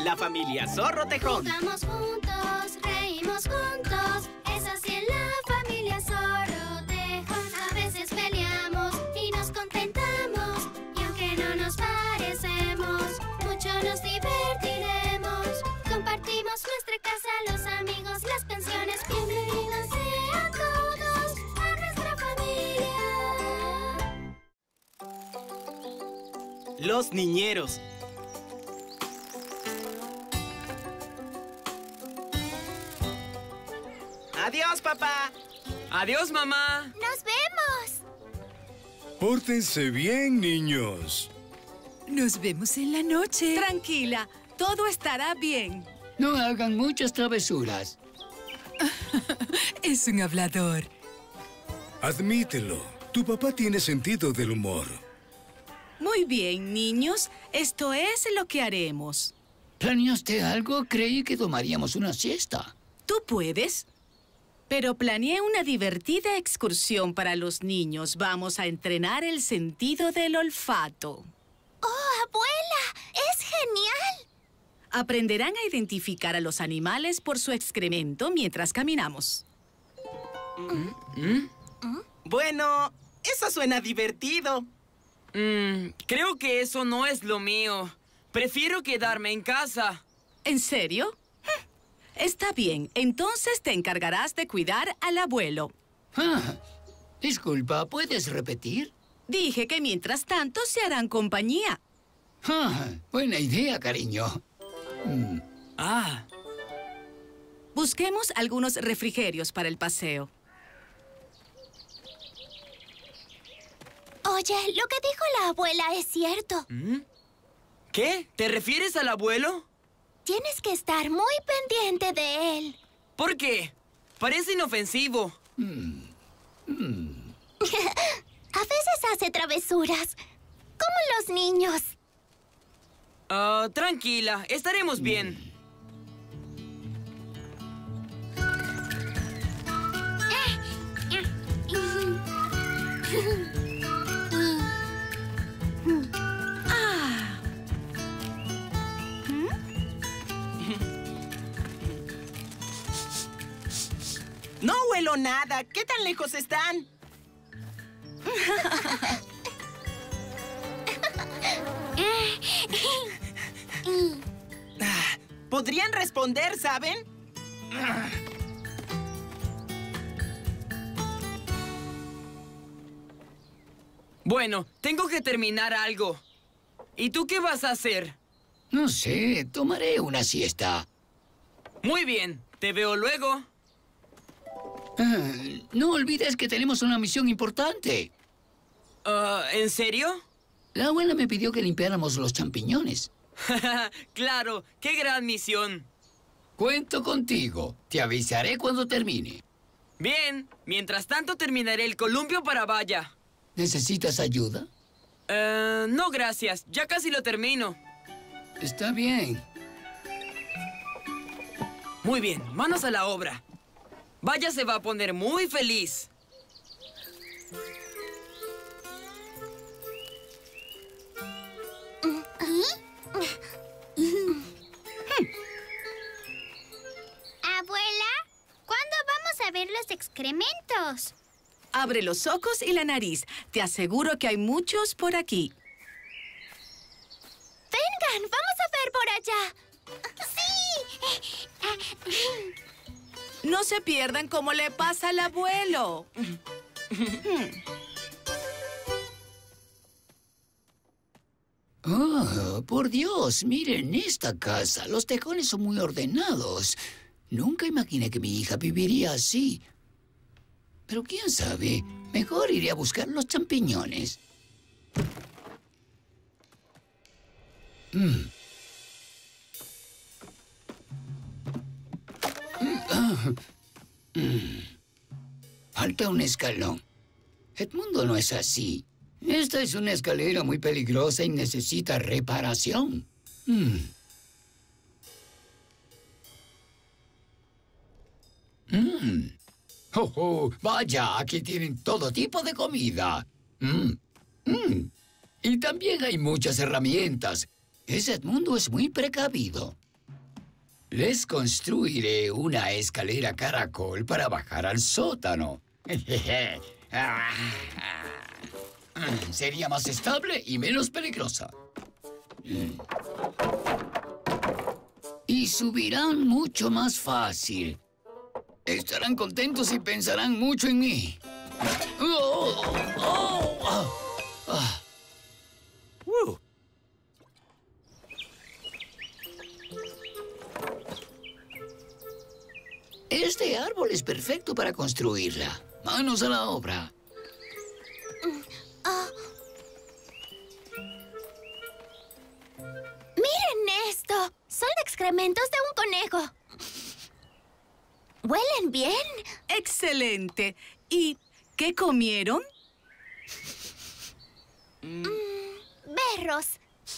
la familia Zorro Tejón. Jugamos juntos, reímos juntos. Es así en la familia Zorro Tejón. A veces peleamos y nos contentamos. Y aunque no nos parecemos, mucho nos divertiremos. Compartimos nuestra casa, los amigos, las canciones. Bienvenidos sean todos a nuestra familia. Los niñeros. Adiós, papá. Adiós, mamá. ¡Nos vemos! Pórtense bien, niños. Nos vemos en la noche. Tranquila, todo estará bien. No hagan muchas travesuras. Es un hablador. Admítelo. Tu papá tiene sentido del humor. Muy bien, niños. Esto es lo que haremos. ¿Planeaste algo? Creí que tomaríamos una siesta. Tú puedes. Pero planeé una divertida excursión para los niños. Vamos a entrenar el sentido del olfato. ¡Oh, abuela! ¡Es genial! Aprenderán a identificar a los animales por su excremento mientras caminamos. Bueno, eso suena divertido. Creo que eso no es lo mío. Prefiero quedarme en casa. ¿En serio? Está bien, entonces te encargarás de cuidar al abuelo. Disculpa, ¿puedes repetir? Dije que mientras tanto se harán compañía. Buena idea, cariño. Busquemos algunos refrigerios para el paseo. Oye, lo que dijo la abuela es cierto. ¿Qué? ¿Te refieres al abuelo? Tienes que estar muy pendiente de él. ¿Por qué? Parece inofensivo. A veces hace travesuras, como los niños. Tranquila, estaremos bien. No huelo nada. ¿Qué tan lejos están? Podrían responder, ¿saben? Bueno, tengo que terminar algo. ¿Y tú qué vas a hacer? No sé, tomaré una siesta. Muy bien, te veo luego. No olvides que tenemos una misión importante. ¿En serio? La abuela me pidió que limpiáramos los champiñones. Claro, qué gran misión. Cuento contigo. Te avisaré cuando termine. Bien, mientras tanto terminaré el columpio para valla. ¿Necesitas ayuda? No gracias, ya casi lo termino. Está bien. Muy bien, manos a la obra. Vaya se va a poner muy feliz. Abuela, ¿cuándo vamos a ver los excrementos? Abre los ojos y la nariz. Te aseguro que hay muchos por aquí. Vengan, vamos a ver por allá. ¡Sí! No se pierdan como le pasa al abuelo. Oh, por Dios, miren esta casa. Los tejones son muy ordenados. Nunca imaginé que mi hija viviría así. Pero quién sabe, mejor iré a buscar los champiñones. Falta un escalón. Edmundo no es así. Esta es una escalera muy peligrosa y necesita reparación. ¡Oh, oh! Vaya, aquí tienen todo tipo de comida. Y también hay muchas herramientas. Ese Edmundo es muy precavido. Les construiré una escalera caracol para bajar al sótano. Sería más estable y menos peligrosa. Y subirán mucho más fácil. Estarán contentos y pensarán mucho en mí. Este árbol es perfecto para construirla. Manos a la obra. ¡Miren esto! Son excrementos de un conejo. ¿Huelen bien? ¡Excelente! ¿Y qué comieron? Berros.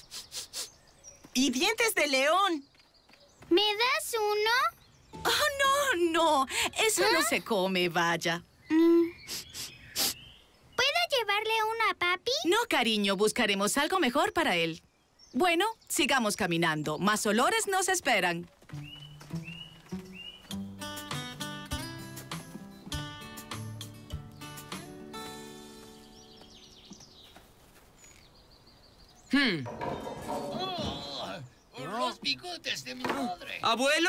Y dientes de león. ¿Me das uno? ¡Oh, no, no! Eso no se come, vaya. ¿Puedo llevarle uno a papi? No, cariño, buscaremos algo mejor para él. Bueno, sigamos caminando. Más olores nos esperan. Los bigotes de mi madre. ¿Abuelo?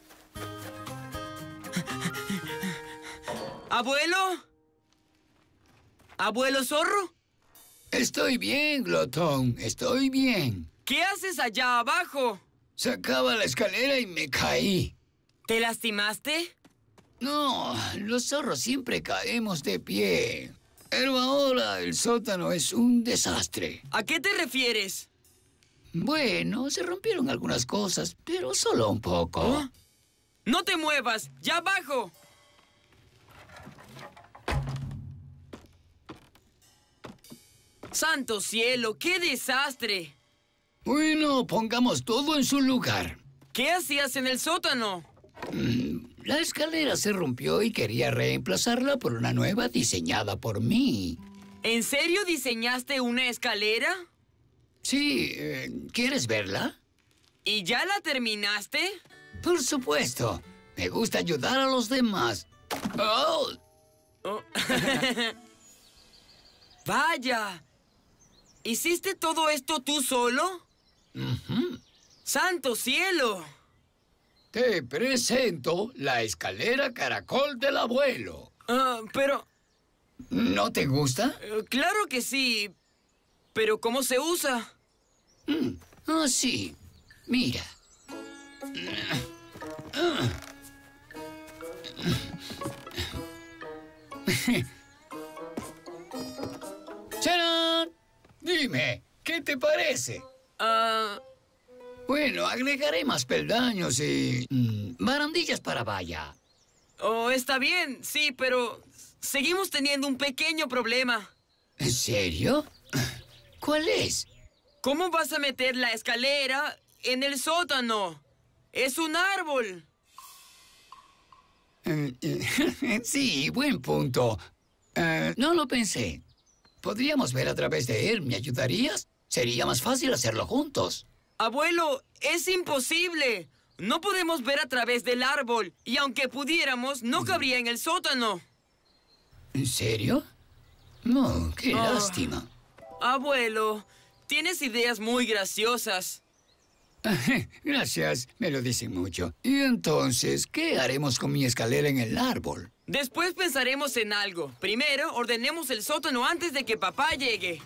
¿Abuelo? ¿Abuelo zorro? Estoy bien, glotón. Estoy bien. ¿Qué haces allá abajo? Sacaba la escalera y me caí. ¿Te lastimaste? No, los zorros siempre caemos de pie. Pero ahora el sótano es un desastre. ¿A qué te refieres? Bueno, se rompieron algunas cosas, pero solo un poco. ¿Oh? ¡No te muevas! ¡Ya abajo! ¡Santo cielo! ¡Qué desastre! Bueno, pongamos todo en su lugar. ¿Qué hacías en el sótano? La escalera se rompió y quería reemplazarla por una nueva diseñada por mí. ¿En serio diseñaste una escalera? Sí, ¿quieres verla? ¿Y ya la terminaste? Por supuesto. Me gusta ayudar a los demás. ¡Oh! Oh. ¡Vaya! ¿Hiciste todo esto tú solo? ¡Santo cielo! Te presento la escalera caracol del abuelo. Pero... ¿No te gusta? claro que sí. ¿Pero cómo se usa? Sí. Mira. ¡Charán! Dime, ¿qué te parece? Bueno, agregaré más peldaños y... barandillas para valla. Oh, está bien, sí, pero... seguimos teniendo un pequeño problema. ¿En serio? ¿Cuál es? ¿Cómo vas a meter la escalera en el sótano? ¡Es un árbol! Sí, buen punto. No lo pensé. Podríamos ver a través de él. ¿Me ayudarías? Sería más fácil hacerlo juntos. Abuelo, es imposible. No podemos ver a través del árbol. Y aunque pudiéramos, no cabría en el sótano. ¿En serio? No, qué lástima. Abuelo, tienes ideas muy graciosas. Gracias, me lo dicen mucho. Y entonces, ¿qué haremos con mi escalera en el árbol? Después pensaremos en algo. Primero, ordenemos el sótano antes de que papá llegue.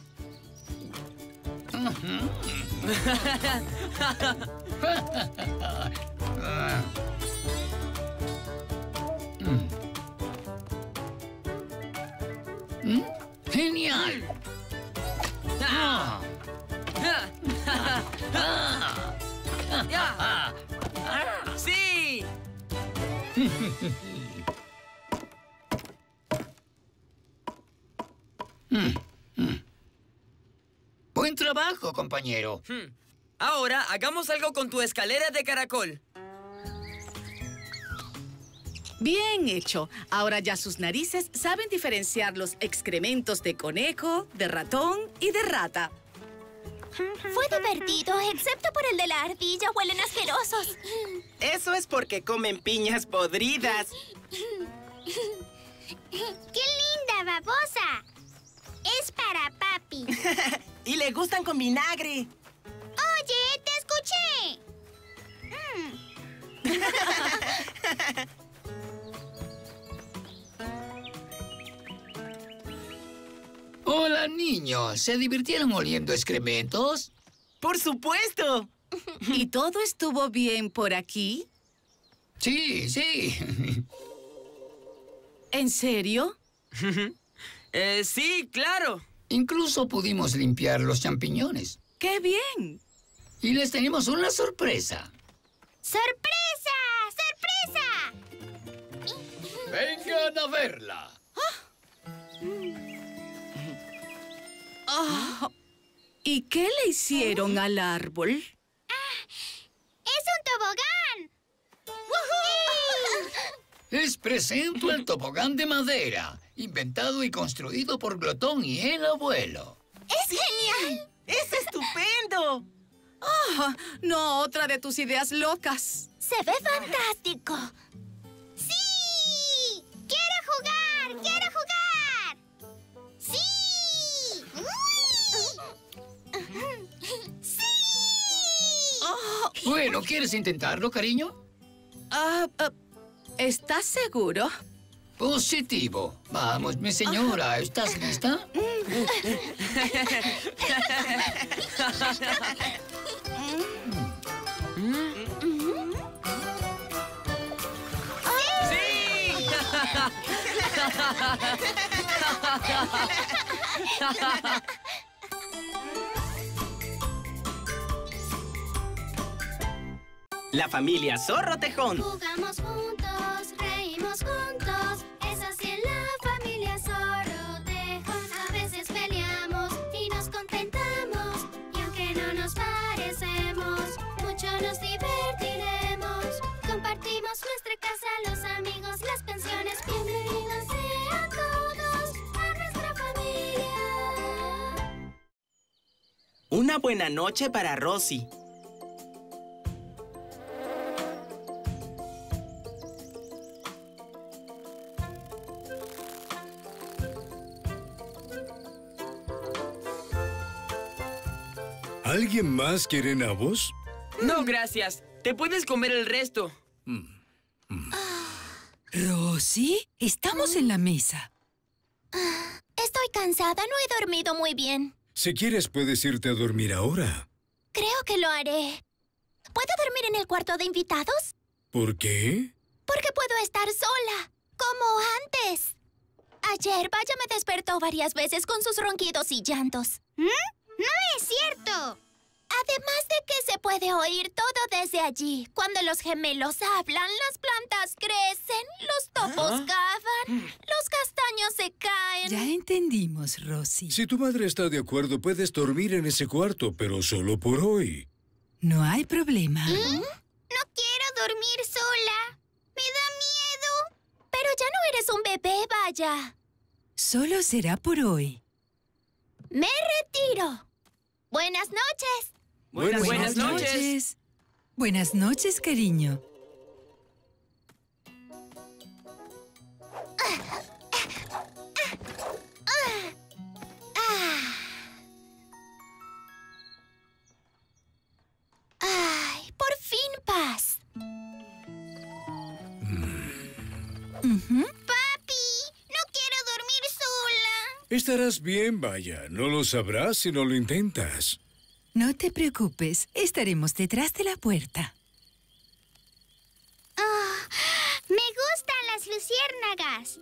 ¡Genial! ¡Sí! Buen trabajo, compañero. Ahora, hagamos algo con tu escalera de caracol. Bien hecho. Ahora ya sus narices saben diferenciar los excrementos de conejo, de ratón y de rata. Fue divertido, excepto por el de la ardilla. Huelen asquerosos. Eso es porque comen piñas podridas. ¡Qué linda babosa! Es para papi. Y le gustan con vinagre. Oye, te escuché. Hola, niños. ¿Se divirtieron oliendo excrementos? ¡Por supuesto! ¿Y todo estuvo bien por aquí? Sí, sí. ¿En serio? Sí, claro. Incluso pudimos limpiar los champiñones. ¡Qué bien! Y les tenemos una sorpresa. ¡Sorpresa! ¡Sorpresa! ¡Vengan a verla! Oh, ¿y qué le hicieron al árbol? ¡Es un tobogán! Les presento el tobogán de madera, inventado y construido por Glotón y el abuelo. ¡Es genial! ¡Es estupendo! Oh, no otra de tus ideas locas. ¡Se ve fantástico! ¡Sí! ¡Quiero jugar! ¡Quiero jugar! ¡Sí! ¡Sí! Oh, Bueno, ¿quieres intentarlo, cariño? ¿estás seguro? Positivo. Vamos, mi señora, ¿estás lista? ¡Sí! La familia Zorro Tejón. Jugamos juntos, reímos juntos. Es así en la familia Zorro Tejón. A veces peleamos y nos contentamos. Y aunque no nos parecemos, mucho nos divertiremos. Compartimos nuestra casa, los amigos, las pensiones. Bienvenidos sean todos a nuestra familia. Una buena noche para Rosy. ¿Alguien más quiere nabos? No, gracias. Te puedes comer el resto. Rosy, estamos en la mesa. Estoy cansada, no he dormido muy bien. Si quieres, puedes irte a dormir ahora. Creo que lo haré. ¿Puedo dormir en el cuarto de invitados? ¿Por qué? Porque puedo estar sola, como antes. Ayer Vaya me despertó varias veces con sus ronquidos y llantos. No es cierto. Además de que se puede oír todo desde allí. Cuando los gemelos hablan, las plantas crecen, los topos cavan, los castaños se caen. Ya entendimos, Rosy. Si tu madre está de acuerdo, puedes dormir en ese cuarto, pero solo por hoy. No hay problema. No quiero dormir sola. Me da miedo. Pero ya no eres un bebé, Vaya. Solo será por hoy. Me retiro. Buenas noches. Buenas noches. Buenas noches, cariño. Ay, por fin paz. Papi, no quiero dormir sola. Estarás bien, Vaya. No lo sabrás si no lo intentas. No te preocupes, estaremos detrás de la puerta. Me gustan las luciérnagas.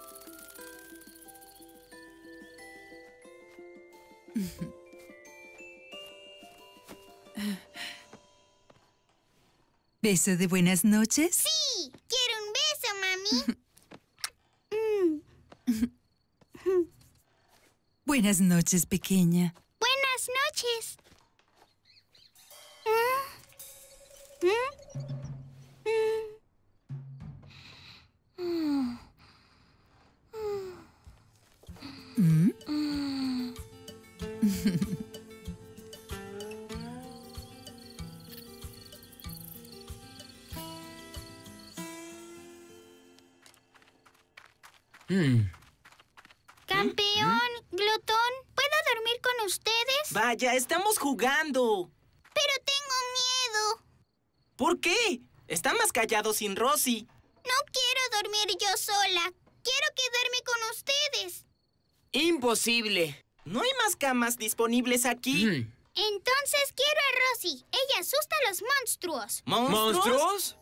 ¿Beso de buenas noches? Sí, quiero un beso, mami. Buenas noches, pequeña. Buenas noches. Campeón, glotón, ¿puedo dormir con ustedes? Vaya, estamos jugando. Pero tengo miedo. ¿Por qué? Está más callado sin Rosie. No quiero dormir yo sola. Quiero quedarme con ustedes. ¡Imposible! ¿No hay más camas disponibles aquí? Entonces quiero a Rosie. Ella asusta a los monstruos. ¿Monstruos?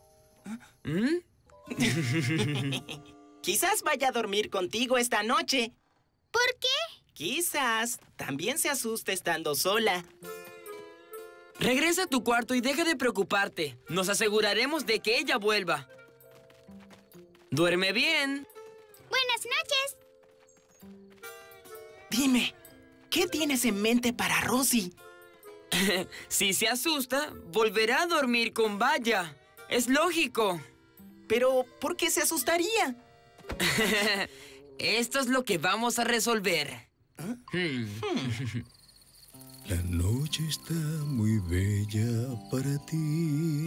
¿Monstruos? Quizás vaya a dormir contigo esta noche. ¿Por qué? Quizás también se asuste estando sola. Regresa a tu cuarto y deja de preocuparte. Nos aseguraremos de que ella vuelva. Duerme bien. Buenas noches. Dime, ¿qué tienes en mente para Rosie? Si se asusta, volverá a dormir con Baya. Es lógico. Pero, ¿por qué se asustaría? Esto es lo que vamos a resolver. La noche está muy bella para ti.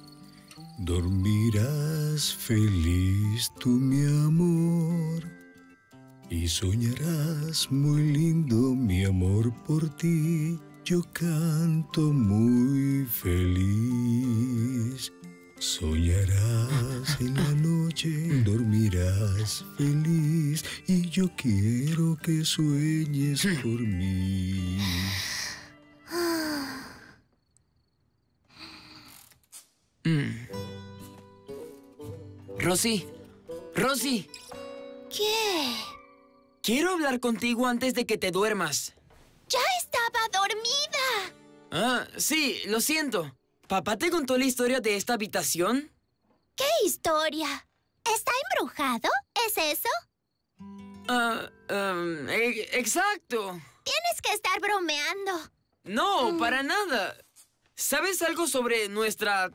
Dormirás feliz tú, mi amor. Y soñarás muy lindo, mi amor, por ti. Yo canto muy feliz. Soñarás en la noche, dormirás feliz. Y yo quiero que sueñes por mí. Rosie, Rosie, ¿Qué? quiero hablar contigo antes de que te duermas. ¡Ya estaba dormida! Ah, sí, lo siento. ¿Papá te contó la historia de esta habitación? ¿Qué historia? ¿Está embrujado? ¿Es eso? Exacto. Tienes que estar bromeando. No, para nada. ¿Sabes algo sobre nuestra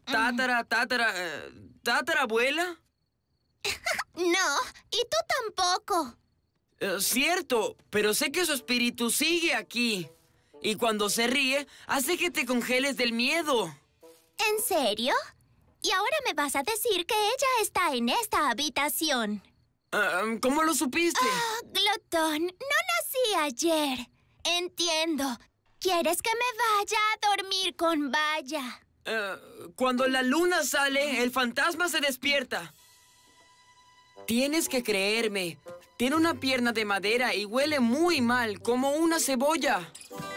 tatarabuela? No, y tú tampoco. Cierto, pero sé que su espíritu sigue aquí. Y cuando se ríe, hace que te congeles del miedo. ¿En serio? Y ahora me vas a decir que ella está en esta habitación. ¿Cómo lo supiste? Oh, glotón, no nací ayer. Entiendo. ¿Quieres que me vaya a dormir con Baya? Cuando la luna sale, el fantasma se despierta. Tienes que creerme. Tiene una pierna de madera y huele muy mal, como una cebolla.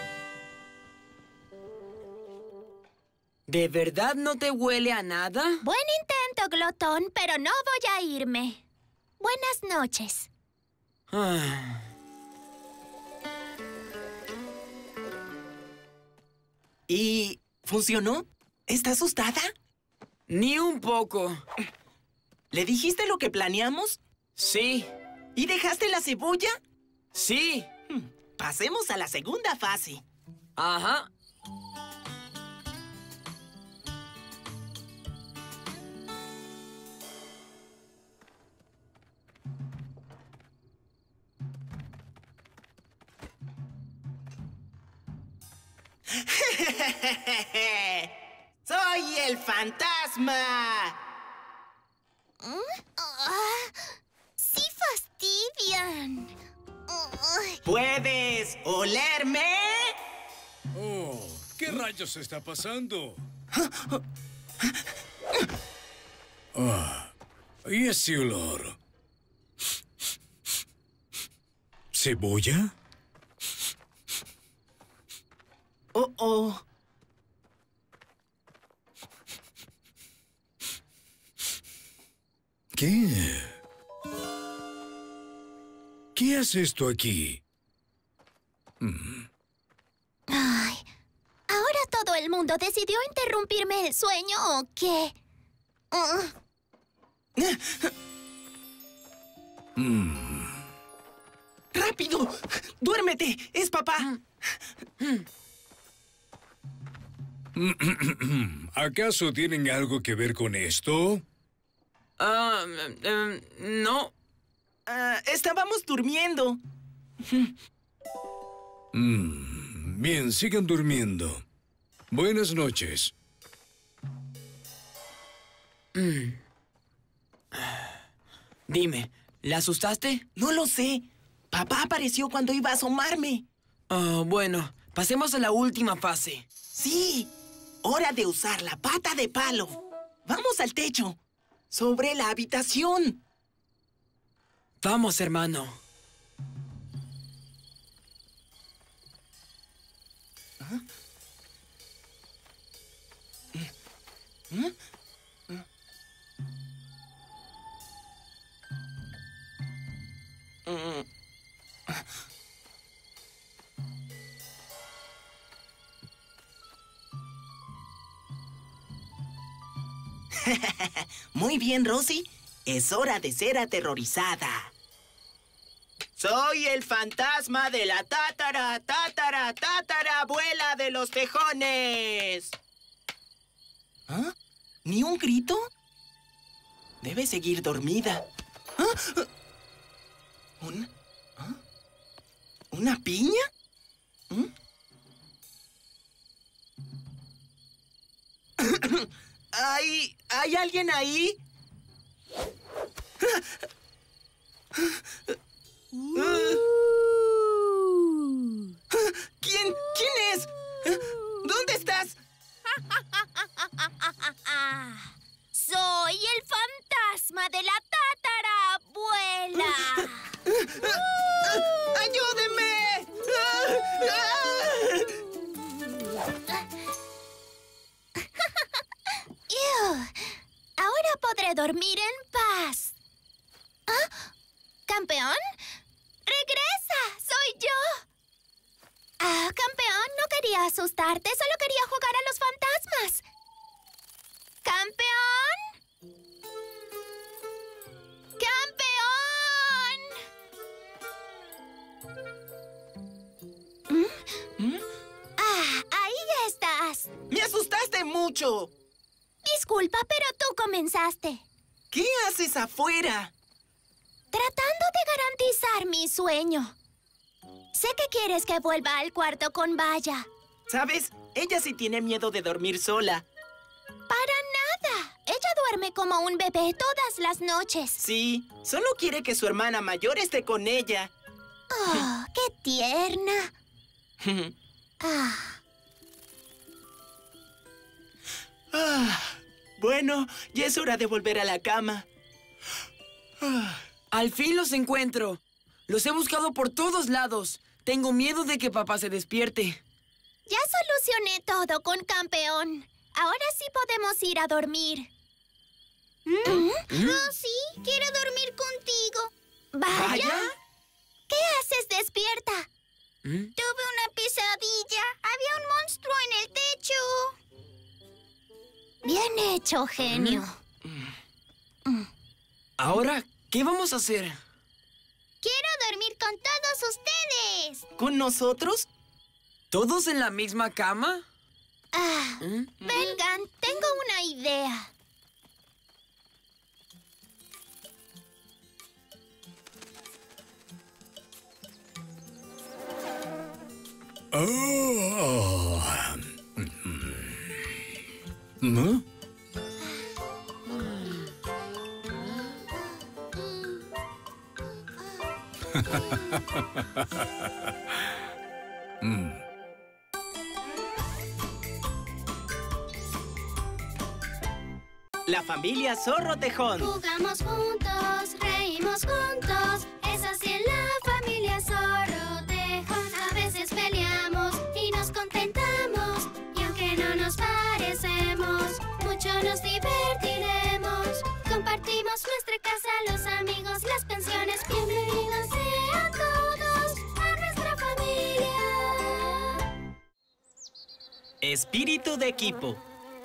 ¿De verdad no te huele a nada? Buen intento, glotón, pero no voy a irme. Buenas noches. ¿Y funcionó? ¿Está asustada? Ni un poco. ¿Le dijiste lo que planeamos? Sí, ¿Y dejaste la cebolla? sí. Pasemos a la segunda fase. Ajá. ¡Soy el fantasma! ¡Sí fastidian! ¿Puedes olerme? Oh, ¿qué rayos está pasando? ¿Y ese olor? ¿Cebolla? Oh. ¿Qué? ¿Qué hace esto aquí? Ay, ¿ahora todo el mundo decidió interrumpirme el sueño o qué? ¡Rápido! ¡Duérmete! ¡Es papá! ¿Acaso tienen algo que ver con esto? No. Estábamos durmiendo. Bien, sigan durmiendo. Buenas noches. Dime, ¿La asustaste? No lo sé. Papá apareció cuando iba a asomarme. Bueno, pasemos a la última fase. Sí, hora de usar la pata de palo. Vamos al techo. Sobre la habitación. Vamos, hermano. Muy bien, Rosie. Es hora de ser aterrorizada. Soy el fantasma de la tatarabuela de los tejones. ¿Ah? ¿Ni un grito? Debe seguir dormida. ¿Ah? ¿Una piña? ¿Mm? ¿Hay alguien ahí? ¿Quién es? ¿Dónde estás? Soy el fantasma de la tatarabuela. ¡Ayúdenme! Ahora podré dormir en paz. ¿Ah? ¿Campeón? ¡Regresa! ¡Soy yo! Campeón, no quería asustarte, solo quería jugar a los fantasmas. ¡Campeón! ¡Campeón! Ahí estás. ¡Me asustaste mucho! Disculpa, pero tú comenzaste. ¿Qué haces afuera? Tratando de garantizar mi sueño. Sé que quieres que vuelva al cuarto con Baya. ¿Sabes? Ella sí tiene miedo de dormir sola. Para nada. Ella duerme como un bebé todas las noches. Sí, solo quiere que su hermana mayor esté con ella. Oh, qué tierna. Bueno, ya es hora de volver a la cama. Al fin los encuentro. Los he buscado por todos lados. Tengo miedo de que papá se despierte. Ya solucioné todo con Campeón. Ahora sí podemos ir a dormir. Rosie, quiero dormir contigo. ¿Vaya? ¿Qué haces despierta? Tuve una pesadilla. Había un monstruo en el techo. Bien hecho, genio. Ahora, ¿qué vamos a hacer? Quiero dormir con todos ustedes. ¿Con nosotros? ¿Todos en la misma cama? Vengan, tengo una idea. ¿No? La familia Zorro Tejón. Jugamos juntos, reímos juntos. Es así en la familia Zorro Tejón. A veces peleamos y nos contentamos. Y aunque no nos parecemos, mucho nos divertiremos. Compartimos nuestra casa, los amigos, las pensiones. Bienvenidos sean todos a nuestra familia. Espíritu de equipo.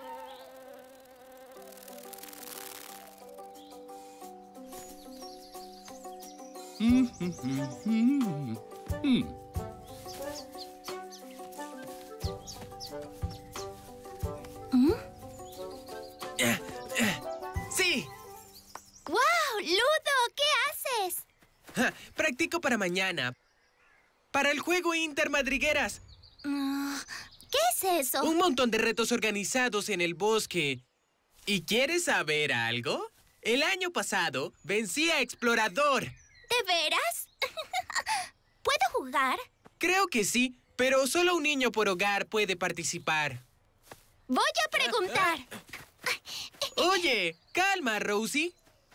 ¡Sí! ¡Wow! ¡Ludo! ¿Qué haces? Practico para mañana. Para el juego Intermadrigueras. ¿Qué es eso? Un montón de retos organizados en el bosque. ¿Y quieres saber algo? El año pasado vencí a Explorador. ¿De veras? ¿Puedo jugar? Creo que sí, pero solo un niño por hogar puede participar. Voy a preguntar. Oye, calma, Rosie.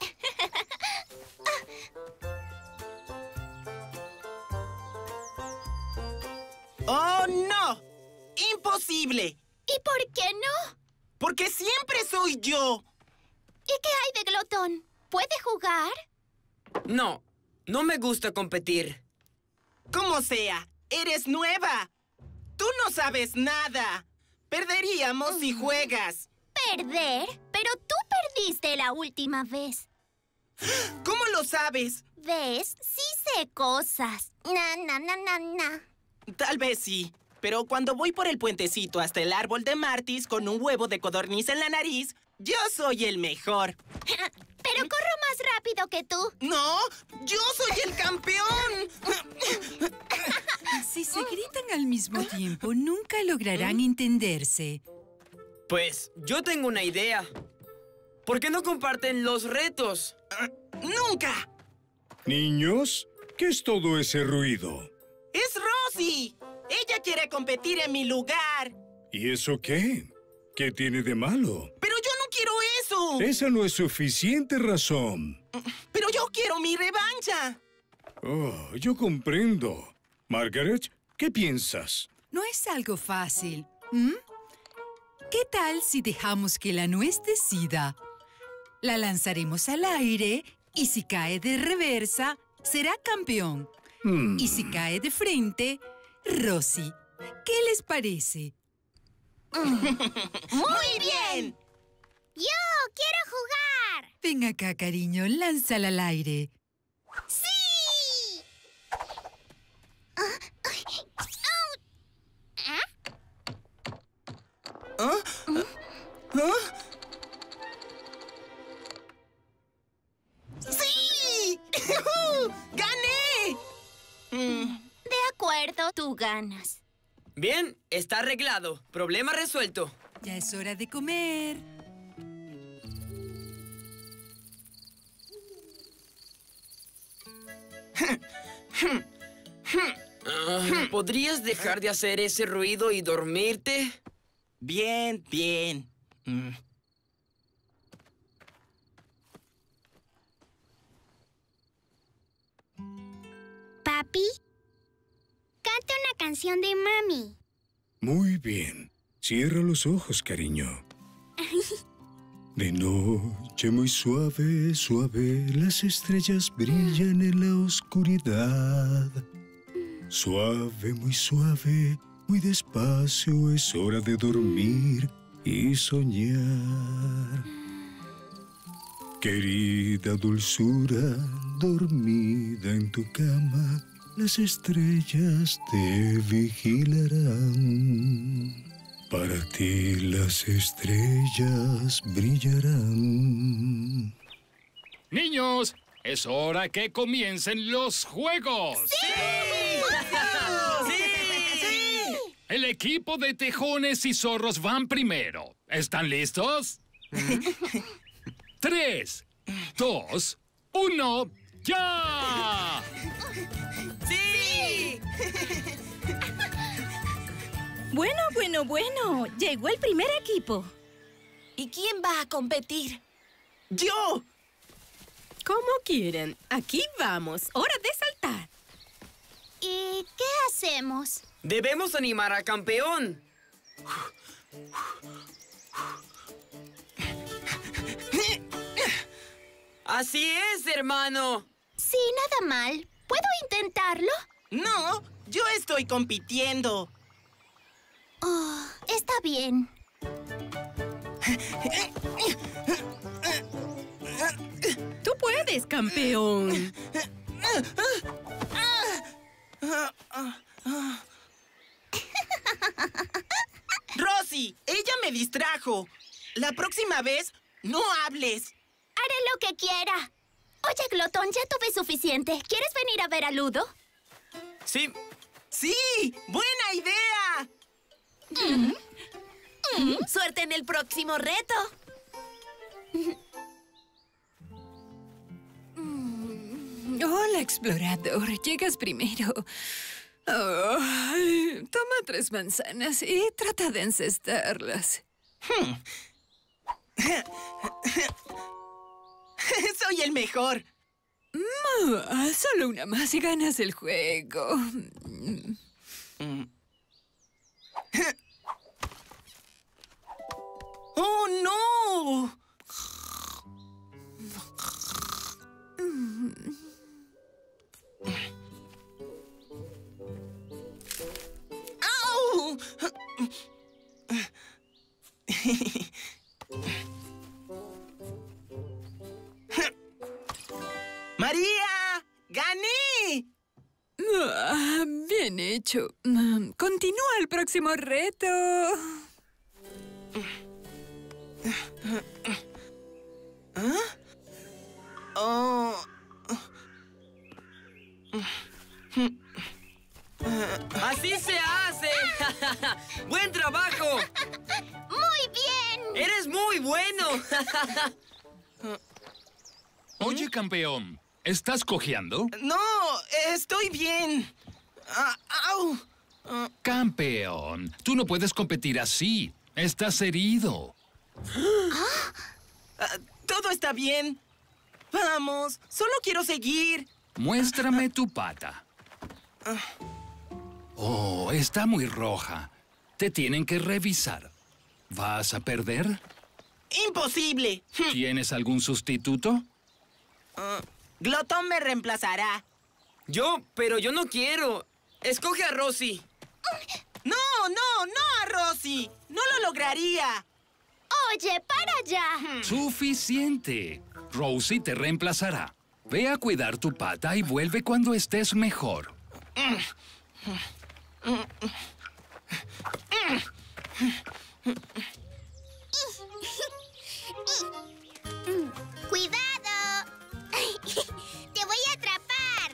¡Oh, no! ¡Imposible! ¿Y por qué no? Porque siempre soy yo. ¿Y qué hay de Glotón? ¿Puede jugar? No, no me gusta competir. Como sea, eres nueva. Tú no sabes nada. Perderíamos si juegas. ¿Perder? Pero tú perdiste la última vez. ¿Cómo lo sabes? ¿Ves? Sí sé cosas. Na. Tal vez sí. Pero cuando voy por el puentecito hasta el árbol de Martis con un huevo de codorniz en la nariz, yo soy el mejor. Pero corro más rápido que tú. ¡No! ¡Yo soy el campeón! Si se gritan al mismo tiempo, nunca lograrán entenderse. Pues yo tengo una idea. ¿Por qué no comparten los retos? ¡Nunca! Niños, ¿qué es todo ese ruido? ¡Es Rosie! ¡Ella quiere competir en mi lugar! ¿Y eso qué? ¿Qué tiene de malo? ¡Pero yo no quiero eso! Esa no es suficiente razón. ¡Pero yo quiero mi revancha! Oh, yo comprendo. Margaret, ¿qué piensas? No es algo fácil. ¿Qué tal si dejamos que la nuez decida? La lanzaremos al aire y si cae de reversa, será campeón. Y si cae de frente, Rosie. ¿Qué les parece? ¡Muy bien! ¡Yo quiero jugar! Ven acá, cariño, lánzala al aire. ¡Sí! ¡Sí! ¡Gané! De acuerdo, tú ganas. Bien, está arreglado. Problema resuelto. Ya es hora de comer. ¿Podrías dejar de hacer ese ruido y dormirte? Bien. Papi, canta una canción de mami. Muy bien. Cierra los ojos, cariño. De noche muy suave, suave, las estrellas brillan en la oscuridad. Suave, muy despacio, es hora de dormir y soñar. Querida dulzura, dormida en tu cama, las estrellas te vigilarán. Para ti las estrellas brillarán. Niños, es hora que comiencen los juegos. ¡Sí! El equipo de tejones y zorros van primero. ¿Están listos? 3, 2, 1, ¡ya! ¡Sí! Bueno. Llegó el primer equipo. ¿Y quién va a competir? ¡Yo! Como quieren. Aquí vamos. Hora de saltar. ¿Y qué hacemos? Debemos animar al campeón. Así es, hermano. Sí, nada mal. ¿Puedo intentarlo? No, yo estoy compitiendo. Oh, está bien. Tú puedes, campeón. Rosie, ella me distrajo. La próxima vez, no hables. Haré lo que quiera. Oye, Glotón, ya tuve suficiente. ¿Quieres venir a ver a Ludo? Sí. ¡Sí! ¡Buena idea! Suerte en el próximo reto. explorador, llegas primero. Ay, toma 3 manzanas y trata de encestarlas. Soy el mejor. Solo una más y ganas el juego. ¡Oh, no! ¡Au! ¡María! ¡Gané! Bien hecho. Continúa el próximo reto. Oh. ¡Así se hace! ¡Buen trabajo! ¡Muy bien! ¡Eres muy bueno! Oye, campeón, ¿estás cojeando? No, estoy bien. ¡Au! Campeón, tú no puedes competir así. Estás herido. Todo está bien. Vamos, solo quiero seguir. Muéstrame tu pata. Oh, está muy roja. Te tienen que revisar. ¿Vas a perder? ¡Imposible! ¿Tienes algún sustituto? Glotón me reemplazará. Pero yo no quiero. Escoge a Rosy. ¡No a Rosy! ¡No lo lograría! Oye, para allá. Suficiente. Rosie te reemplazará. Ve a cuidar tu pata y vuelve cuando estés mejor. ¡Cuidado! ¡Te voy a atrapar!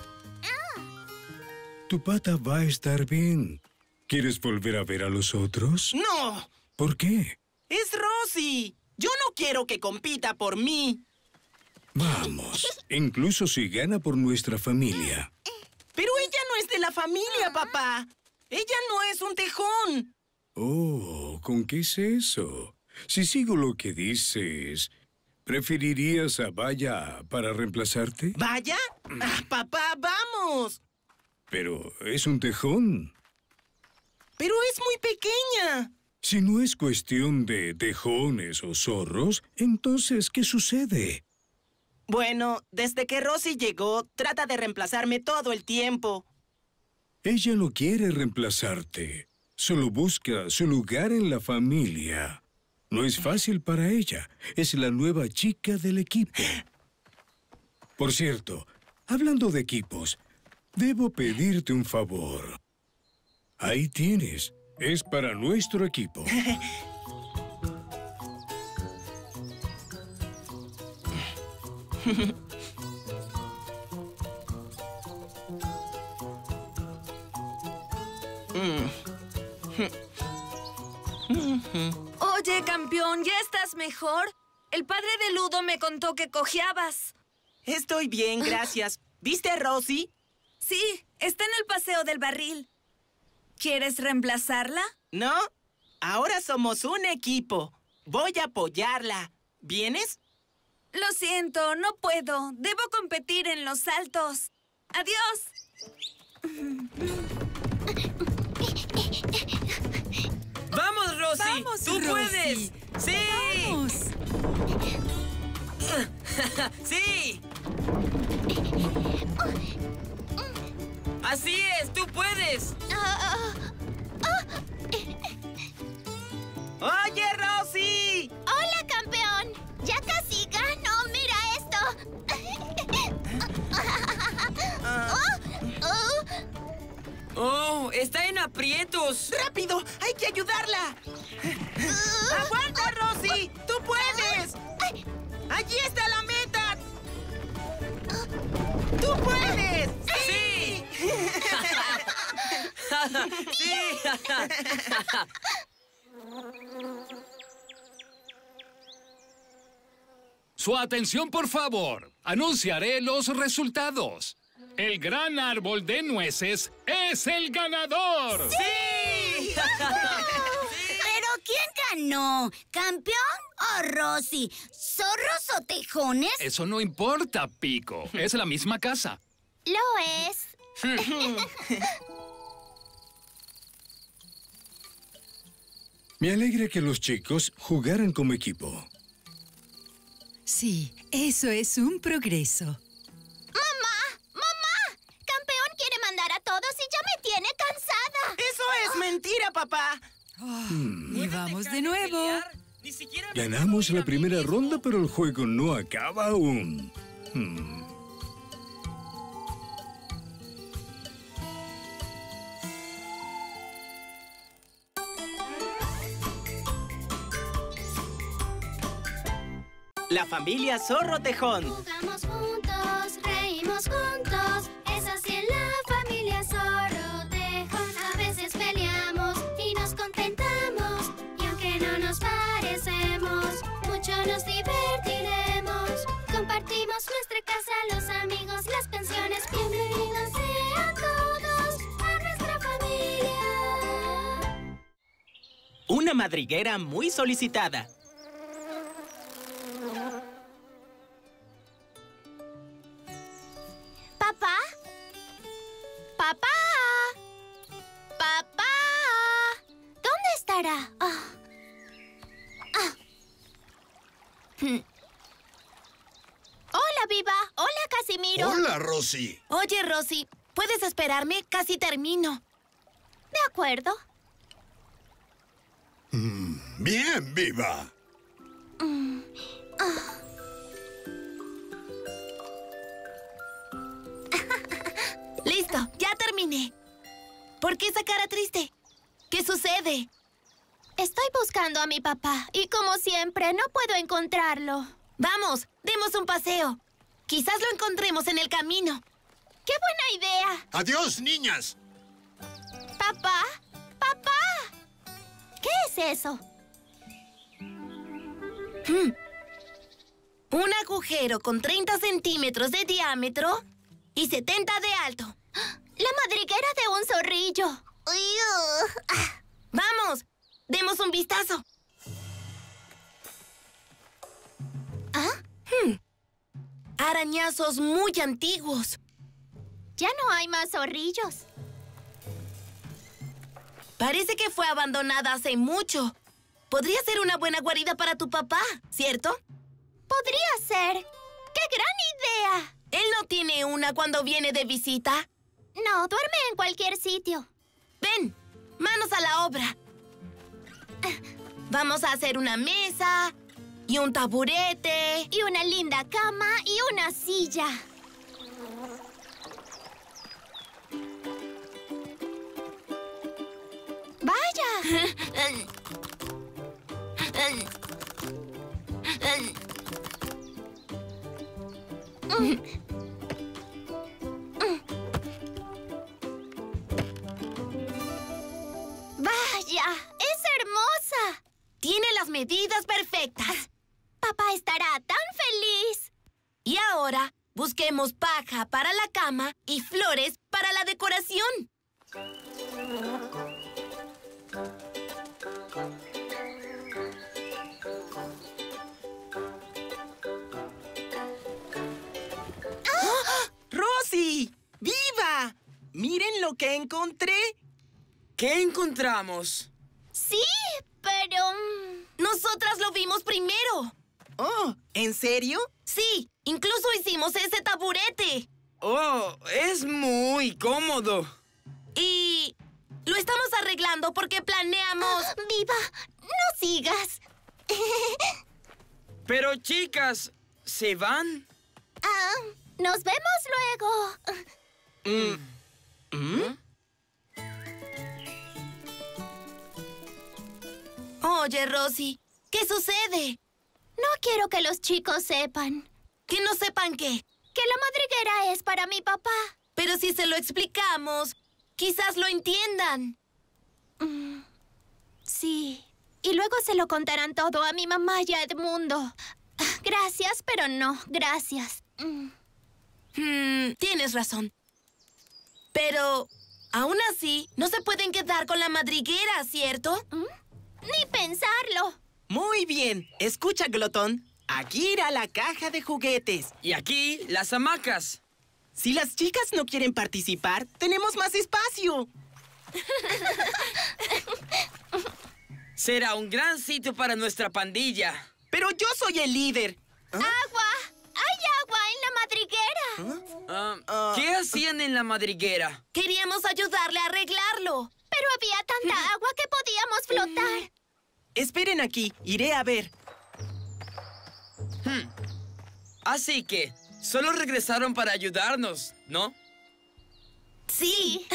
Tu pata va a estar bien. ¿Quieres volver a ver a los otros? ¡No! ¿Por qué? ¡Es Rosy! Yo no quiero que compita por mí. Vamos, incluso si gana por nuestra familia. Pero ella no es de la familia, papá. Ella no es un tejón. Oh, ¿con qué es eso? Si sigo lo que dices, ¿preferirías a Vaya para reemplazarte? ¿Vaya? Papá, vamos. Pero es un tejón. Pero es muy pequeña. Si no es cuestión de tejones o zorros, entonces, ¿qué sucede? Bueno, desde que Rosy llegó, trata de reemplazarme todo el tiempo. Ella no quiere reemplazarte. Solo busca su lugar en la familia. No es fácil para ella. Es la nueva chica del equipo. Por cierto, hablando de equipos, debo pedirte un favor. Ahí tienes. Es para nuestro equipo. Oye, campeón, ¿ya estás mejor? El padre de Ludo me contó que cojeabas. Estoy bien, gracias. ¿Viste a Rosy? Sí, está en el paseo del barril. ¿Quieres reemplazarla? No, ahora somos un equipo. Voy a apoyarla. ¿Vienes? Lo siento, no puedo. Debo competir en los saltos. ¡Adiós! ¡Vamos, Rosy! ¡Vamos, ¡Tú Rosy! puedes! ¡Sí! ¡Vamos! ¡Sí! ¡Así es! ¡Tú puedes! ¡Oye, Rosy! ¡Hola, campeón! ¡Ya casi gano! ¡Mira esto! ¡Oh! ¡Está en aprietos! ¡Rápido! ¡Hay que ayudarla! ¡Aguanta, Rosy! ¡Tú puedes! ¡Allí está la meta! ¡Tú puedes! ¡Sí! ¡Sí! Su atención, por favor. Anunciaré los resultados. El gran árbol de nueces es el ganador. ¡Sí! ¿Pero quién ganó? ¿Campeón o Rosy? ¿Zorros o tejones? Eso no importa, Pico. Es la misma casa. Lo es. Me alegra que los chicos jugaran como equipo. Sí, eso es un progreso. ¡Mamá! ¡Mamá! Campeón quiere mandar a todos y ya me tiene cansada. ¡Eso es mentira, papá! Y vamos de nuevo. Ganamos la primera ronda, pero el juego no acaba aún. La familia Zorro Tejón. Jugamos juntos, reímos juntos. Es así en la familia Zorro Tejón. A veces peleamos y nos contentamos. Y aunque no nos parecemos, mucho nos divertiremos. Compartimos nuestra casa, los amigos, las pensiones. Bienvenidos sean todos a nuestra familia. Una madriguera muy solicitada. ¿Papá? ¡Papá! ¡Papá! ¿Dónde estará? Hola, Viva. Hola, Casimiro. Hola, Rosy. Oye, Rosy, ¿puedes esperarme? Casi termino. De acuerdo. Bien, Viva. Listo, ya terminé. ¿Por qué esa cara triste? ¿Qué sucede? Estoy buscando a mi papá y como siempre no puedo encontrarlo. Vamos, demos un paseo. Quizás lo encontremos en el camino. ¡Qué buena idea! Adiós, niñas. ¿Papá? ¡Papá! ¿Qué es eso? Un agujero con 30 centímetros de diámetro y 70 de alto. La madriguera de un zorrillo. ¡Vamos! ¡Demos un vistazo! Arañazos muy antiguos. Ya no hay más zorrillos. Parece que fue abandonada hace mucho. Podría ser una buena guarida para tu papá, ¿cierto? Podría ser. ¡Qué gran idea! ¿Él no tiene una cuando viene de visita? No, duerme en cualquier sitio. Ven, manos a la obra. Vamos a hacer una mesa y un taburete. Y una linda cama y una silla. ¡Vaya! ¡Vaya! ¡Es hermosa! Tiene las medidas perfectas. Papá estará tan feliz. Y ahora, busquemos paja para la cama y flores para la decoración. ¡Rosy! ¡Viva! ¡Miren lo que encontré! ¿Qué encontramos? Sí, pero... Nosotras lo vimos primero. Oh, ¿en serio? Sí, incluso hicimos ese taburete. Oh, es muy cómodo. Y lo estamos arreglando porque planeamos... Viva, no sigas. Pero, chicas, ¿se van? Nos vemos luego. Oye, Rosy, ¿qué sucede? No quiero que los chicos sepan. ¿Que no sepan qué? Que la madriguera es para mi papá. Pero si se lo explicamos, quizás lo entiendan. Sí. Y luego se lo contarán todo a mi mamá y a Edmundo. Gracias, pero no. Gracias. Tienes razón. Pero, aún así, no se pueden quedar con la madriguera, ¿cierto? Ni pensarlo. Muy bien. Escucha, glotón. Aquí irá la caja de juguetes. Y aquí, las hamacas. Si las chicas no quieren participar, tenemos más espacio. Será un gran sitio para nuestra pandilla. Pero yo soy el líder. ¡Agua! ¡Hay agua en la madriguera! ¿Qué hacían en la madriguera? Queríamos ayudarle a arreglarlo. Pero había tanta agua que podíamos flotar. Esperen aquí. Iré a ver. Así que, solo regresaron para ayudarnos, ¿no? Sí.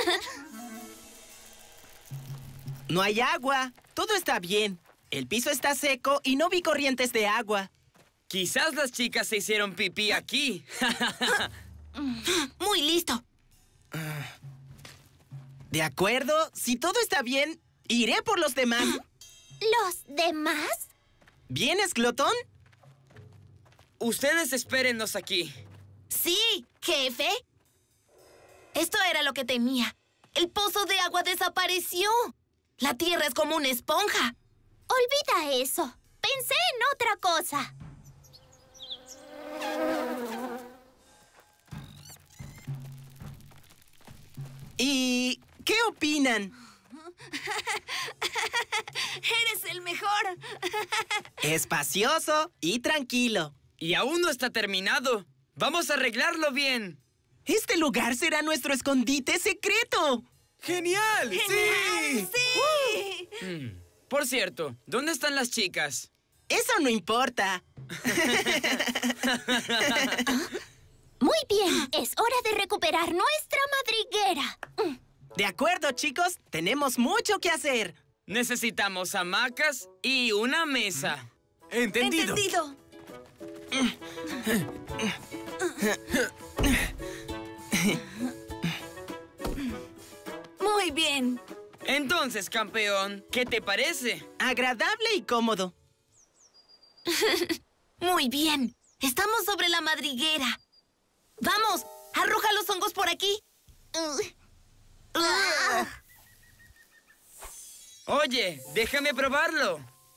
No hay agua. Todo está bien. El piso está seco y no vi corrientes de agua. Quizás las chicas se hicieron pipí aquí. Muy listo. De acuerdo. Si todo está bien, iré por los demás. ¿Los demás? ¿Vienes, glotón? Ustedes espérennos aquí. Sí, jefe. Esto era lo que temía. El pozo de agua desapareció. La tierra es como una esponja. Olvida eso. Pensé en otra cosa. ¿Y qué opinan? ¡Eres el mejor! Espacioso y tranquilo. Y aún no está terminado. Vamos a arreglarlo bien. Este lugar será nuestro escondite secreto. ¡Genial! ¡Sí! ¡Sí! Por cierto, ¿dónde están las chicas? Eso no importa. Muy bien. Es hora de recuperar nuestra madriguera. De acuerdo, chicos. Tenemos mucho que hacer. Necesitamos hamacas y una mesa. ¡Entendido! ¡Entendido! Muy bien. Entonces, campeón, ¿qué te parece? Agradable y cómodo. Muy bien. Estamos sobre la madriguera. ¡Vamos! ¡Arroja los hongos por aquí! Oye, déjame probarlo.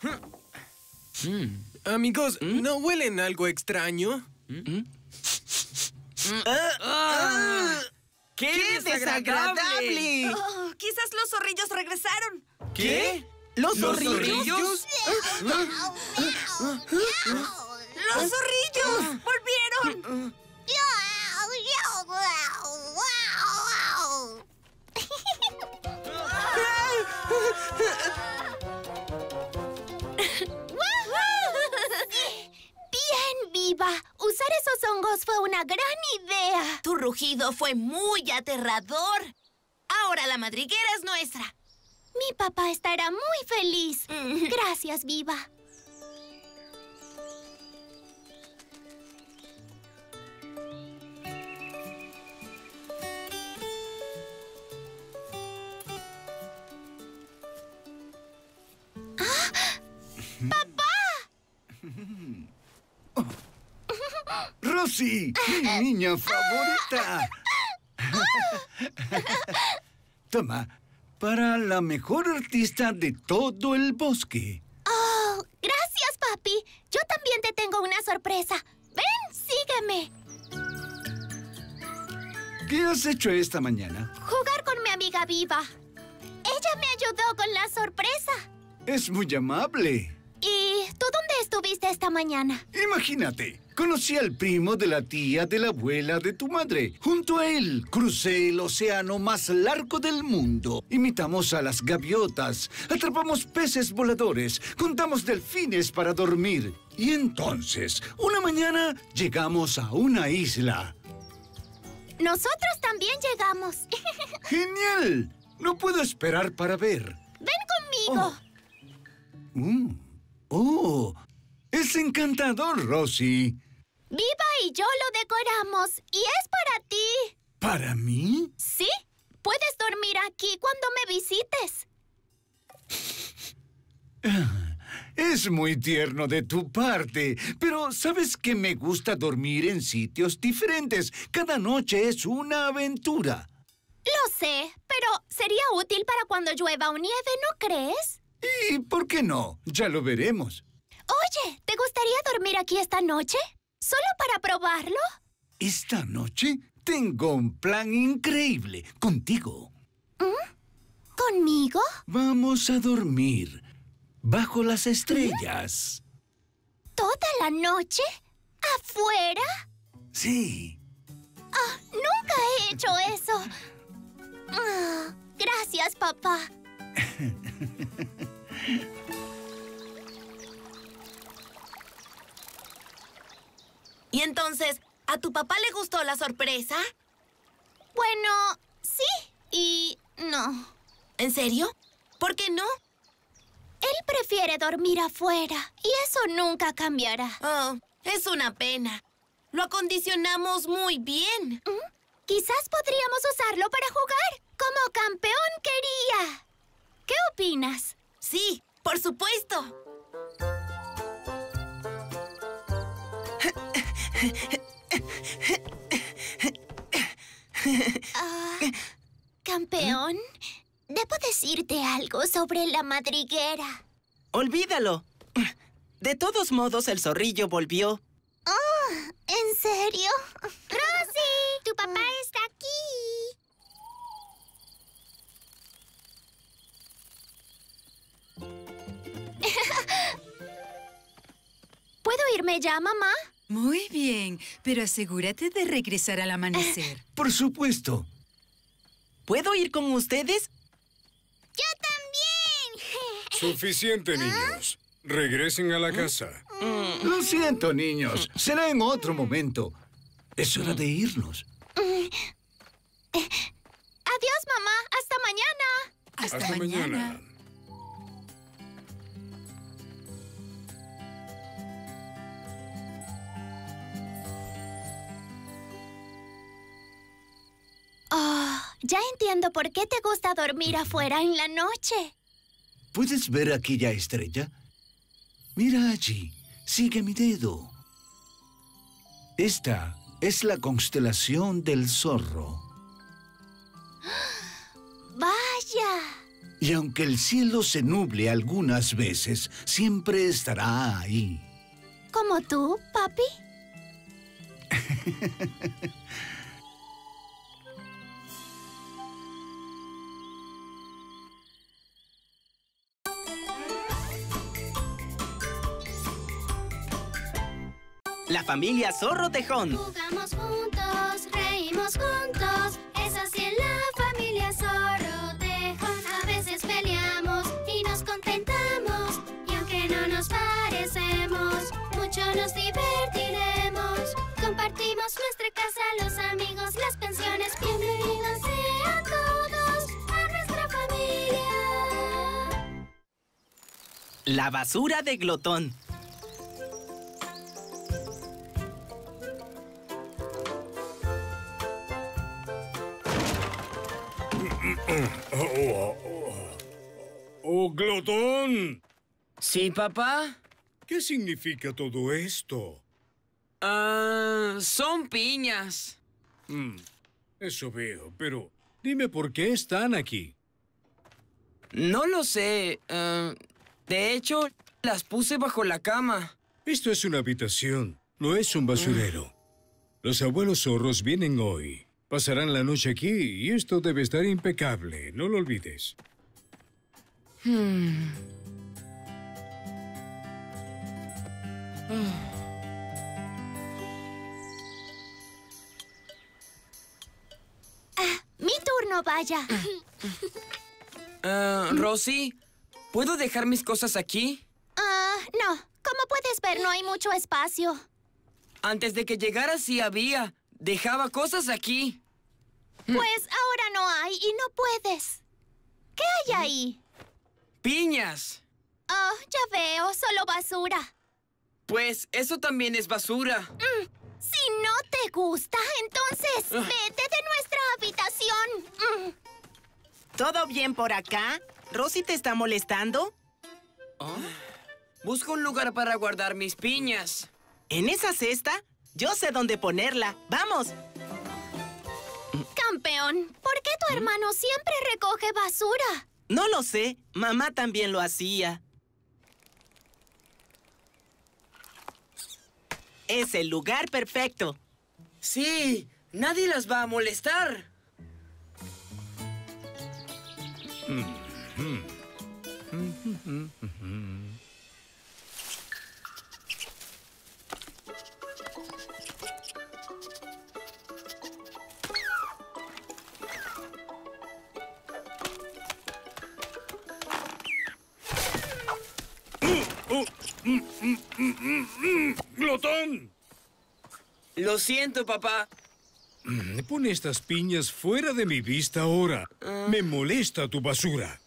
Amigos, ¿no huelen algo extraño? ¡Qué desagradable! Oh, quizás los zorrillos regresaron. ¿Qué? ¿Los zorrillos? ¡Los zorrillos! ¡Volvieron! ¡Bien, Viva! Usar esos hongos fue una gran idea. Tu rugido fue muy aterrador. Ahora la madriguera es nuestra. Mi papá estará muy feliz. Gracias, Viva. ¡Rosie! ¡Mi niña favorita! Toma, para la mejor artista de todo el bosque. Oh, gracias, papi. Yo también te tengo una sorpresa. Ven, sígueme. ¿Qué has hecho esta mañana? Jugar con mi amiga Viva. Ella me ayudó con la sorpresa. Es muy amable. ¿Y tú dónde estuviste esta mañana? Imagínate, conocí al primo de la tía de la abuela de tu madre. Junto a él, crucé el océano más largo del mundo. Imitamos a las gaviotas, atrapamos peces voladores, contamos delfines para dormir. Y entonces, una mañana, llegamos a una isla. Nosotros también llegamos. ¡Genial! No puedo esperar para ver. Ven conmigo. ¡Oh! ¡Es encantador, Rosie! Viva y yo lo decoramos. Y es para ti. ¿Para mí? Sí. Puedes dormir aquí cuando me visites. Es muy tierno de tu parte, pero ¿sabes que me gusta dormir en sitios diferentes? Cada noche es una aventura. Lo sé, pero sería útil para cuando llueva o nieve, ¿no crees? ¿Y por qué no? Ya lo veremos. Oye, ¿te gustaría dormir aquí esta noche? ¿Solo para probarlo? Esta noche tengo un plan increíble contigo. ¿Conmigo? Vamos a dormir bajo las estrellas. ¿Toda la noche? ¿Afuera? Sí. Ah, nunca he hecho eso. Gracias, papá. ¿Y entonces, a tu papá le gustó la sorpresa? Bueno, sí y no. ¿En serio? ¿Por qué no? Él prefiere dormir afuera y eso nunca cambiará. Oh, es una pena. Lo acondicionamos muy bien. Quizás podríamos usarlo para jugar, como campeón quería. ¿Qué opinas? Sí, por supuesto. Campeón, debo decirte algo sobre la madriguera. Olvídalo. De todos modos, el zorrillo volvió. Oh, ¿en serio? ¡Rosy! ¡Tu papá está aquí! ¿Puedo irme ya, mamá? Muy bien, pero asegúrate de regresar al amanecer. Por supuesto. ¿Puedo ir con ustedes? ¡Yo también! Suficiente, niños. Regresen a la casa. Lo siento, niños. Será en otro momento. Es hora de irnos. Adiós, mamá. Hasta mañana. Hasta mañana. Oh, ya entiendo por qué te gusta dormir afuera en la noche. ¿Puedes ver aquella estrella? Mira allí. Sigue mi dedo. Esta es la constelación del zorro. ¡Vaya! Y aunque el cielo se nuble algunas veces, siempre estará ahí. ¿Como tú, papi? La familia Zorro Tejón. Jugamos juntos, reímos juntos. Es así en la familia Zorro Tejón. A veces peleamos y nos contentamos. Y aunque no nos parecemos, mucho nos divertiremos. Compartimos nuestra casa, los amigos, las pensiones. Bienvenidos sean todos a nuestra familia. La basura de Glotón. ¡Oh, Glotón! ¿Sí, papá? ¿Qué significa todo esto? Son piñas. Eso veo, pero dime por qué están aquí. No lo sé. De hecho, las puse bajo la cama. Esto es una habitación, no es un basurero. Los abuelos zorros vienen hoy. Pasarán la noche aquí y esto debe estar impecable. No lo olvides. Mi turno, vaya. Rosy, ¿puedo dejar mis cosas aquí? No. Como puedes ver, no hay mucho espacio. Antes de que llegara sí había. Dejaba cosas aquí. Pues ahora no hay y no puedes. ¿Qué hay ahí? ¡Piñas! Oh, ya veo, solo basura. Pues eso también es basura. Si no te gusta, entonces vete de nuestra habitación. ¿Todo bien por acá? ¿Rosy te está molestando? Busco un lugar para guardar mis piñas. ¿En esa cesta? Yo sé dónde ponerla. ¡Vamos! Campeón, ¿por qué tu hermano siempre recoge basura? No lo sé. Mamá también lo hacía. Es el lugar perfecto. Sí, nadie las va a molestar. ¡Glotón! Lo siento, papá. Pon estas piñas fuera de mi vista ahora. Me molesta tu basura.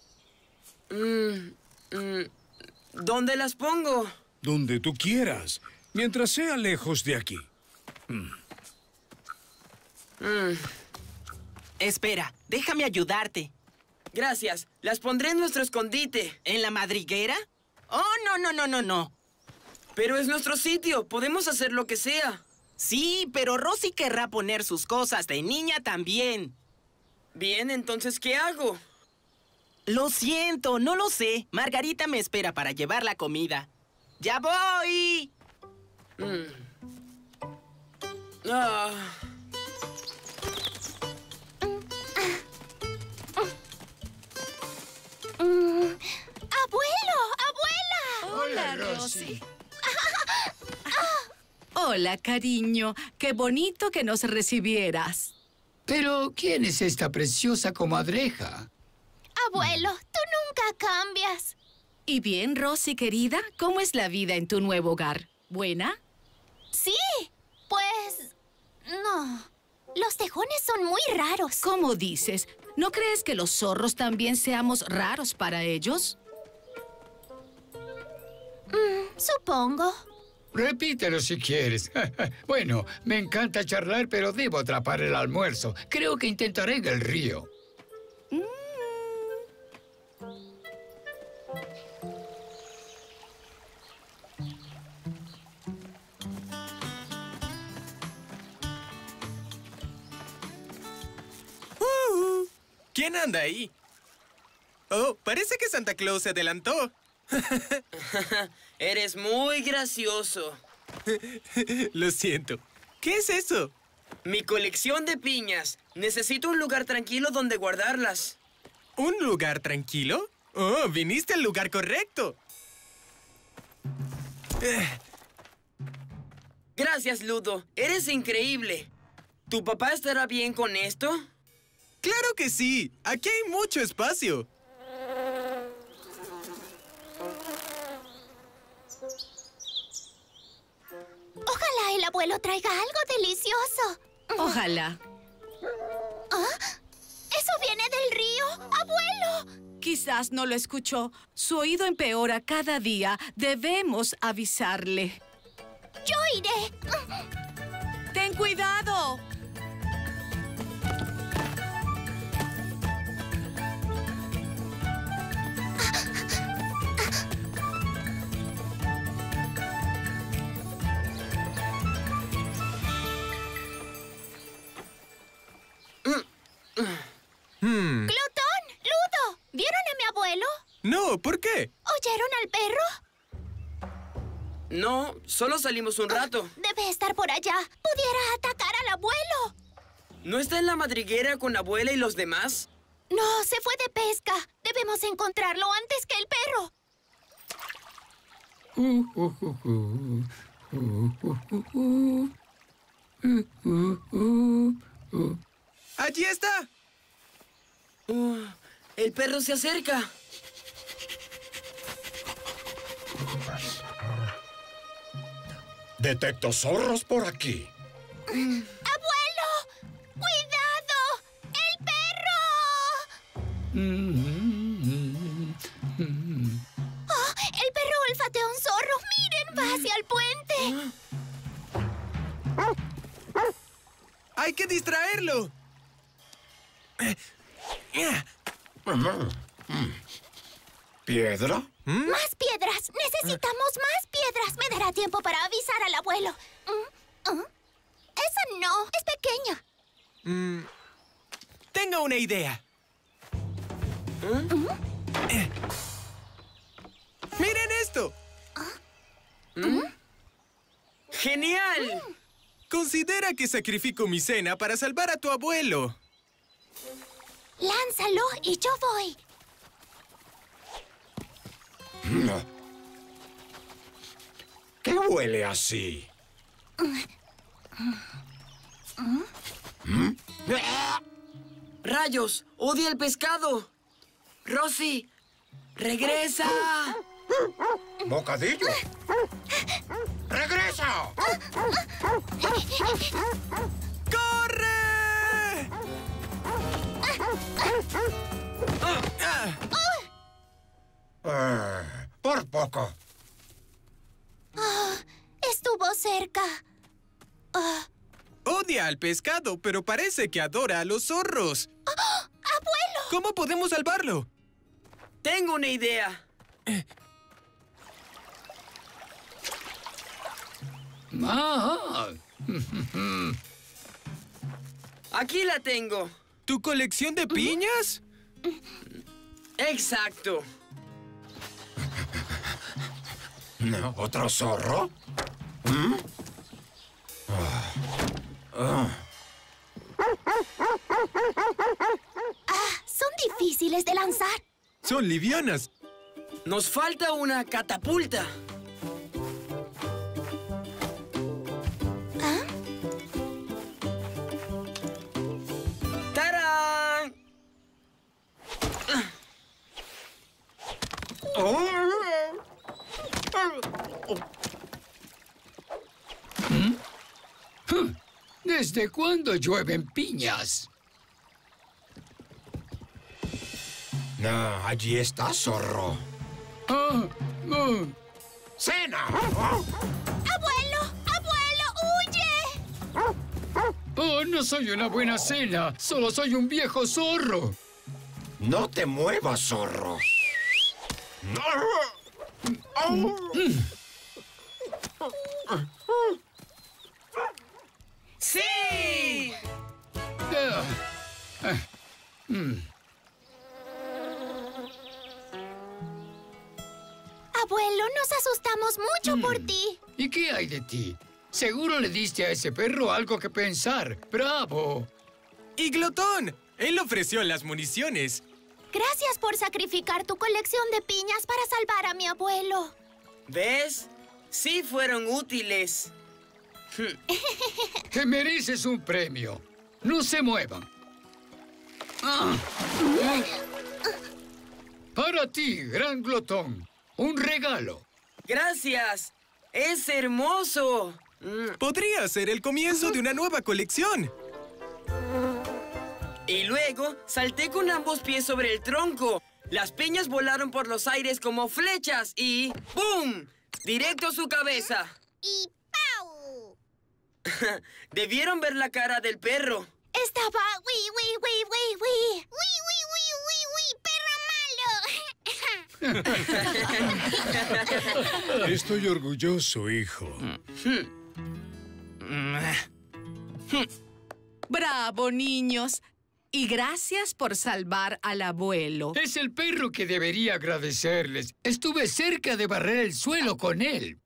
¿Dónde las pongo? Donde tú quieras, mientras sea lejos de aquí. Espera, déjame ayudarte. Gracias. Las pondré en nuestro escondite. ¿En la madriguera? Oh, no. Pero es nuestro sitio. Podemos hacer lo que sea. Sí, pero Rosy querrá poner sus cosas de niña también. Bien, entonces, ¿qué hago? Lo siento, no lo sé. Margarita me espera para llevar la comida. ¡Ya voy! ¡Abuelo! ¡Abuela! Hola, Rosy. Hola, cariño. Qué bonito que nos recibieras. Pero, ¿quién es esta preciosa comadreja? Abuelo, tú nunca cambias. Y bien, Rosy, querida, ¿cómo es la vida en tu nuevo hogar? ¿Buena? Sí, pues... no. Los tejones son muy raros. ¿Cómo dices? ¿No crees que los zorros también seamos raros para ellos? Supongo. Repítelo si quieres. Bueno, me encanta charlar, pero debo atrapar el almuerzo. Creo que intentaré en el río. ¿Quién anda ahí? Oh, parece que Santa Claus se adelantó. Eres muy gracioso. Lo siento. ¿Qué es eso? Mi colección de piñas. Necesito un lugar tranquilo donde guardarlas. ¿Un lugar tranquilo? Oh, viniste al lugar correcto. Gracias, Ludo. Eres increíble. ¿Tu papá estará bien con esto? ¡Claro que sí! Aquí hay mucho espacio. Ojalá el abuelo traiga algo delicioso. Ojalá. ¿Ah? ¡Eso viene del río! ¡Abuelo! Quizás no lo escuchó. Su oído empeora cada día. Debemos avisarle. ¡Yo iré! ¡Ten cuidado! ¡Glotón! ¡Ludo! ¿Vieron a mi abuelo? No, ¿por qué? ¿Oyeron al perro? No, solo salimos un rato. Debe estar por allá. Pudiera atacar al abuelo. ¿No está en la madriguera con la abuela y los demás? No, se fue de pesca. Debemos encontrarlo antes que el perro. ¡Allí está! El perro se acerca. Detecto zorros por aquí. ¡Abuelo! ¡Cuidado! ¡El perro! ¡Oh! ¡El perro olfatea un zorro! ¡Miren! ¡Va hacia el puente! ¡Hay que distraerlo! ¿Piedra? ¡Más piedras! ¡Necesitamos más piedras! Me dará tiempo para avisar al abuelo. Esa no, es pequeña. Tengo una idea. ¡Miren esto! ¡Genial! Considera que sacrifico mi cena para salvar a tu abuelo. Lánzalo y yo voy. ¿Qué huele así? ¡Rayos! ¡Odia el pescado! ¡Rosy! ¡Regresa! ¡Bocadillo! ¡Regresa! ¡Corre! Por poco. Estuvo cerca. Odia al pescado, pero parece que adora a los zorros. ¡Abuelo! ¿Cómo podemos salvarlo? Tengo una idea. Aquí la tengo. ¿Tu colección de piñas? Exacto. ¿Otro zorro? Son difíciles de lanzar. Son livianas. Nos falta una catapulta. ¡Tarán! ¿Desde cuándo llueven piñas? Allí está, zorro. ¡Cena! ¡Abuelo! ¡Abuelo! ¡Huye! Oh, no soy una buena cena. Solo soy un viejo zorro. No te muevas, zorro. ¡Sí! Abuelo, nos asustamos mucho por ti. ¿Y qué hay de ti? Seguro le diste a ese perro algo que pensar. ¡Bravo! ¡Y Glotón! Él ofreció las municiones. Gracias por sacrificar tu colección de piñas para salvar a mi abuelo. ¿Ves? Sí fueron útiles. Te mereces un premio. No se muevan. Para ti, gran glotón. Un regalo. ¡Gracias! ¡Es hermoso! Podría ser el comienzo de una nueva colección. Y luego salté con ambos pies sobre el tronco. Las piñas volaron por los aires como flechas y ¡pum! Directo a su cabeza. Y ¡pau! Debieron ver la cara del perro. Estaba ¡Wi! ¡Perro malo! Estoy orgulloso, hijo. ¡Bravo, niños! Y gracias por salvar al abuelo. Es el perro que debería agradecerles. Estuve cerca de barrer el suelo con él.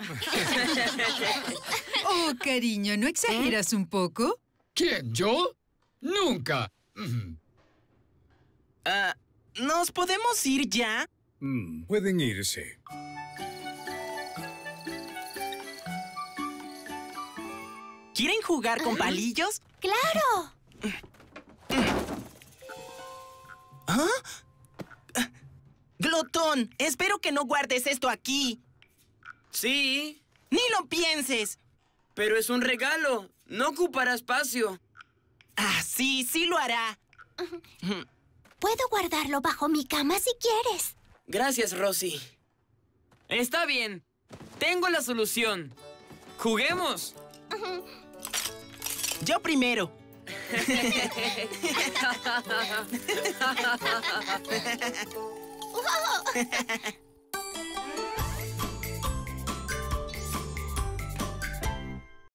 Oh, cariño, ¿no exageras un poco? ¿Quién, yo? Nunca. ¿Nos podemos ir ya? Pueden irse. ¿Quieren jugar con palillos? ¡Claro! Glotón, espero que no guardes esto aquí. Sí. ¡Ni lo pienses! Pero es un regalo. No ocupará espacio. Sí lo hará. Puedo guardarlo bajo mi cama si quieres. Gracias, Rosy. Está bien. Tengo la solución. ¡Juguemos! Yo primero.